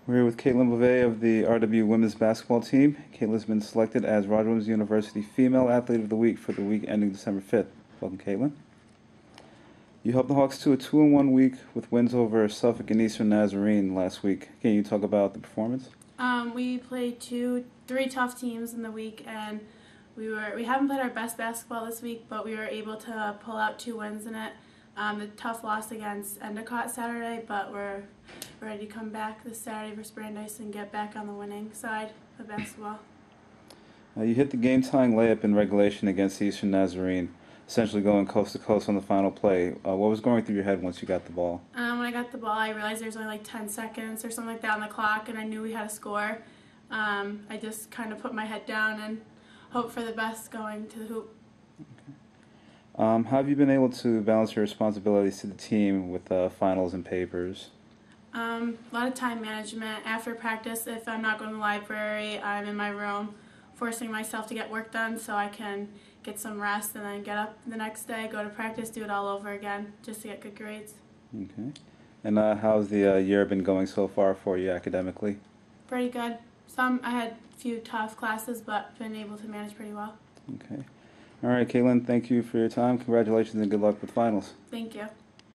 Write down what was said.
We're here with Kaitlyn Bovee of the RWU Women's Basketball Team. Kaitlyn's been selected as RWU University Female Athlete of the Week for the week ending December 5th. Welcome, Kaitlyn. You helped the Hawks to a 2-1 week with wins over Suffolk and Eastern Nazarene last week. Can you talk about the performance? We played three tough teams in the week, and we haven't played our best basketball this week, but we were able to pull out 2 wins in it. The tough loss against Endicott Saturday, but we're ready to come back this Saturday versus Brandeis and get back on the winning side of basketball. You hit the game-tying layup in regulation against Eastern Nazarene, essentially going coast to coast on the final play. What was going through your head once you got the ball? When I got the ball, I realized there was only like 10 seconds or something like that on the clock, and I knew we had to score. I just kind of put my head down and hoped for the best going to the hoop. How have you been able to balance your responsibilities to the team with finals and papers? A lot of time management. After practice, if I'm not going to the library, I'm in my room forcing myself to get work done so I can get some rest and then get up the next day, go to practice, do it all over again just to get good grades. Okay. And how's the year been going so far for you academically? Pretty good. I had a few tough classes, but been able to manage pretty well. Okay. All right, Kaitlyn, thank you for your time. Congratulations and good luck with finals. Thank you.